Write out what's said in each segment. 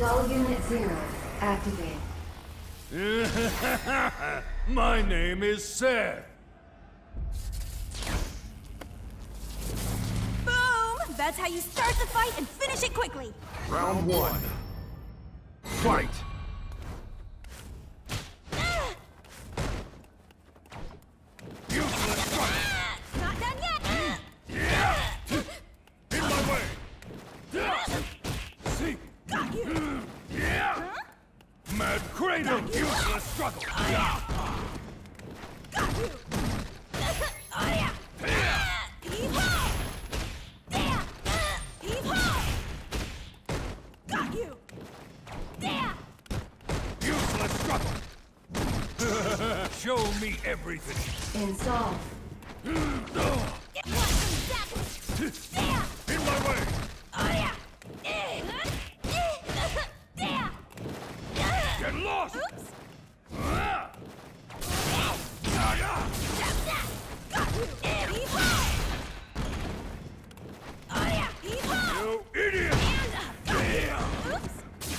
Dull Unit 0, activate. My name is Seth. Boom! That's how you start the fight and finish it quickly. Round 1. Fight! Useless strike. Not done yet. In my way. See. Got you. Mad cradle. Useless struggle. Got you. Oh yeah. Heave-ho! Yeah. Heave-ho! Got you. Yeah. Useless struggle. Show me everything. Install. Get one from that. Yeah. In my way. Oh yeah. Yeah. Get lost. Oops. Ah. Got you. Heave-ho! Oh yeah. Heave-ho! You idiot. Oops.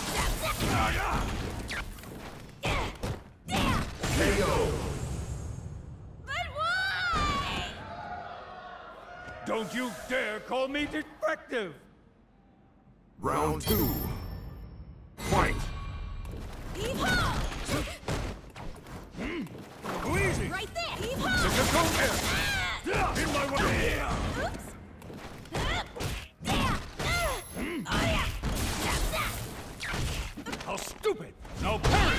KO! But why? Don't you dare call me defective. Round 2. Fight! Heave-ho! Go easy. Right there! Heave-ho! Just go there. In my way. Oops! Oh yeah! How stupid. No parry.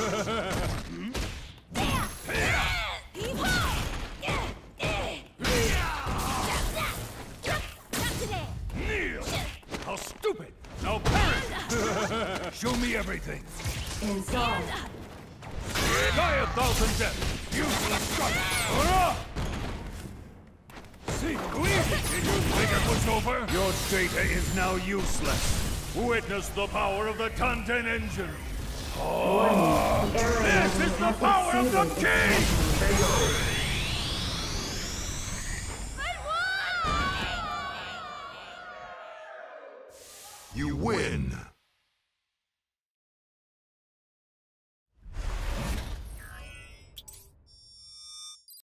Heave-ho! Not today! Kneel. How stupid. No parry. Show me everything. Install. Die a thousand deaths. Useless struggle. See, go easy. Did you think it was over? Your data is now useless. Witness the power of the Tanten engine. Warning. The arrow This is the power of the king! But why? You win!